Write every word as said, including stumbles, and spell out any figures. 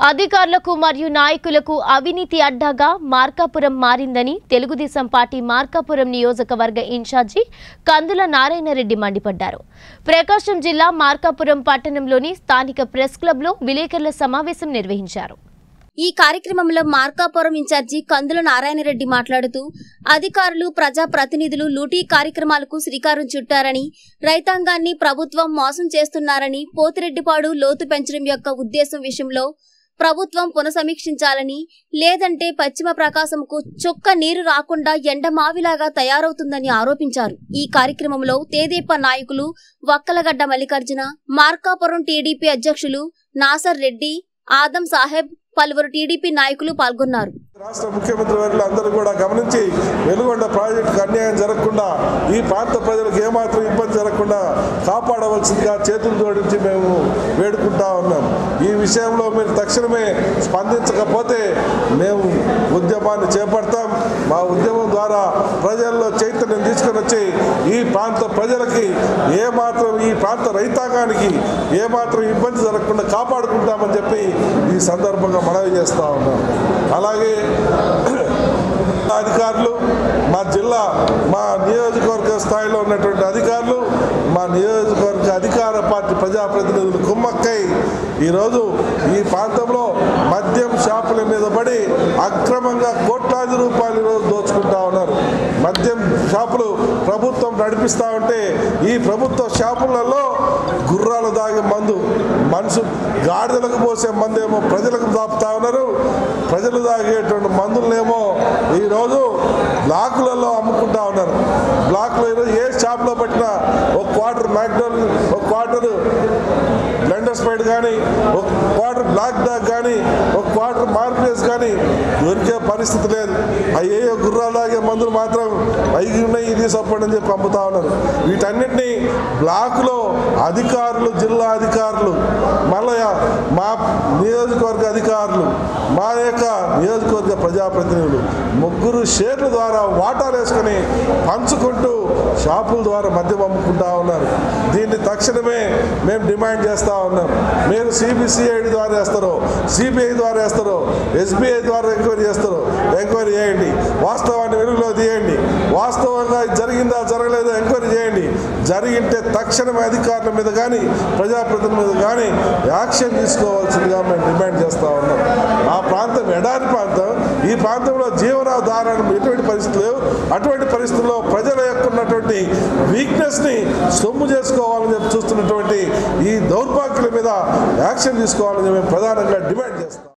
అధికారులకు మరియు నాయకులకు అవినీతి అడ్డాగా మార్కాపురం మారిందని తెలుగుదేశం పార్టీ మార్కాపురం నియోజకవర్గ ఇన్ఛార్జి కందుల నారాయణరెడ్డి మండిపడ్డారు. ప్రకాశం జిల్లా మార్కాపురం పట్టణంలోని స్థానిక ప్రెస్ క్లబ్లో విలేకరుల సమావేశం నిర్వహించారు. ఈ కార్యక్రమంలో మార్కాపురం ఇన్ఛార్జి కందుల నారాయణరెడ్డి మాట్లాడుతూ అధికారులు ప్రజా ప్రతినిధులు లూటీ కార్యక్రమాలకు శ్రీకారం చుట్టారని, రైతాంగాన్ని ప్రభుత్వం మోసం చేస్తున్నారని, పోతిరెడ్డిపాడు లోతు పెంచడం యొక్క ఉద్దేశం విషయంలో ప్రభుత్వం పునఃసమీక్షించాలని, లేదంటే పశ్చిమ ప్రకాశంకు చుక్క నీరు రాకుండా ఎండమావిలాగా తయారవుతుందని ఆరోపించారు. ఈ కార్యక్రమంలో తేదేపా నాయకులు వక్కలగడ్డ మల్లికార్జున, మార్కాపురం టీడీపీ అధ్యక్షులు నాసర్ రెడ్డి, ఆదం సాహెబ్, పలువురు టీడీపీ నాయకులు పాల్గొన్నారు. రాష్ట్ర ముఖ్యమంత్రి వర్యులు అందరూ కూడా గమనించి వెలుగొండ ప్రాజెక్టుకు అన్యాయం జరగకుండా, ఈ ప్రాంత ప్రజలకు ఏమాత్రం ఇబ్బంది జరగకుండా కాపాడవలసిందిగా చేతులు జోడించి మేము వేడుకుంటా ఉన్నాం. ఈ విషయంలో మీరు తక్షణమే స్పందించకపోతే మేము ఉద్యమాన్ని చేపడతాం. మా ఉద్యమం ద్వారా ప్రజల్లో చైతన్యం తీసుకొని వచ్చి ఈ ప్రాంత ప్రజలకి ఏమాత్రం, ఈ ప్రాంత రైతాంగానికి ఏమాత్రం ఇబ్బంది జరగకుండా కాపాడుకుంటామని చెప్పి ఈ సందర్భంగా మనవి చేస్తూ ఉన్నాం. అలాగే అధికారులు, మా జిల్లా, మా నియోజకవర్గ స్థాయిలో ఉన్నటువంటి అధికారులు, మా నియోజకవర్గ అధికార పార్టీ ప్రజాప్రతినిధులు కుమ్మక్కై ఈరోజు ఈ ప్రాంతంలో మద్యం షాపుల మీద పడి అక్రమంగా కోట్లాది రూపాయలు ఈరోజు దోచుకుంటా ఉన్నారు. మద్యం షాపులు ప్రభుత్వం నడిపిస్తూ ఉంటే ఈ ప్రభుత్వ షాపులలో గుర్రాలు దాగే మందు, మనుషు గాడిదలకు పోసే మందు ఏమో ప్రజలకు దాపుతా ఉన్నారు. ప్రజలు తాగేటువంటి మందులనేమో ఈరోజు బ్లాకులలో అమ్ముకుంటా ఉన్నారు. బ్లాక్లో ఈరోజు ఏ షాప్లో పెట్టినా ఒక క్వార్టర్ మ్యాక్డోనల్, ఒక క్వార్టర్ బ్లెండర్ స్ప్రైట్ కానీ, ఒక క్వార్టర్ బ్లాక్ డాగ్ కానీ, ఒక క్వార్టర్ మార్ప్లేస్ కానీ దొరికే పరిస్థితి లేదు. అవి ఏ గుర్రాలు తాగే మందులు మాత్రం అవి ఉన్నాయి, ఇది సపోర్ట్ అని చెప్పి అమ్ముతా ఉన్నారు. వీటన్నిటినీ బ్లాకులో అధికారులు, జిల్లా అధికారులు, మళ్ళీ మా నియోజకవర్గ అధికారులు, మా యొక్క నియోజకవర్గ ప్రజాప్రతినిధులు ముగ్గురు షేర్ల ద్వారా వాటాలు వేసుకొని పంచుకుంటూ షాపుల ద్వారా మద్యం అమ్ముకుంటా ఉన్నారు. దీన్ని తక్షణమే మేము డిమాండ్ చేస్తూ ఉన్నాం. మీరు సిబిసిఐడి ద్వారా వేస్తారో, సిబిఐ ద్వారా వేస్తారో, ఎస్బీఐ ద్వారా ఎంక్వైరీ చేస్తారో ఎంక్వైరీ చేయండి. వాస్తవాన్ని వెలుగులో తీయండి. వాస్తవంగా జరిగిందా జరగలేదా ఎంక్వైరీ చేయండి. జరిగింటే తక్షణమే అధికారుల మీద కానీ ప్రజాప్రతినిధుల మీద కానీ యాక్షన్ తీసుకోవాల్సిందిగా మేము డిమాండ్ చేస్తూ ఉన్నాం. ఆ ప్రాంతం ఎడారి ప్రాంతం. ఈ ప్రాంతంలో జీవనాధారణ ఎటువంటి పరిస్థితులు లేవు. అటువంటి పరిస్థితుల్లో ప్రజల యొక్క ఉన్నటువంటి వీక్నెస్ని సొమ్ము చేసుకోవాలని చెప్పి చూస్తున్నటువంటి ఈ దౌర్భాగ్యుల మీద యాక్షన్ తీసుకోవాలని మేము ప్రధానంగా డిమాండ్ చేస్తాం.